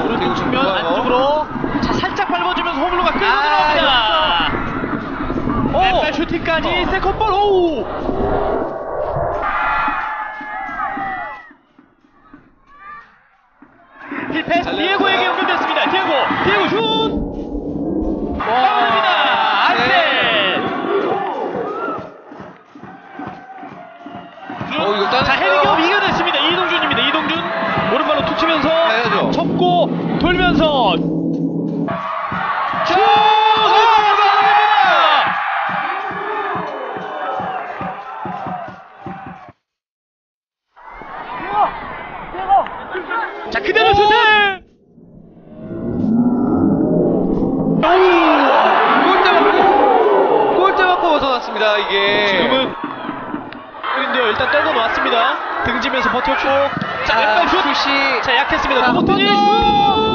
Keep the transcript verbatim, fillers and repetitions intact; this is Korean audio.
오른쪽 측면 좋아요. 안쪽으로 자 살짝 밟아주면서 홈으로가 끌고 아, 들어갑니다. 왼발 슈팅까지 어. 세컨볼. 오. 힐패스 디에고에게 연결됐습니다. 디에고 디에고 슛. 파울입니다. 안세. 어, 이거 따냈어요. 자 헤딩업 이겨냈습니다. 이동준입니다. 이동준 오른발로 툭 치면서 해야죠. 접고 돌면서 슛! 자 그대로 슛을! 골대 맞고 골대 맞고 벗어났습니다. 이게 지금은 인데요. 일단 떨궈 놓았습니다. 등지면서 버텼고 자 왼발 슛! 슛이 자 약했습니다. 자, 노보튼이 한 번 더! 슛!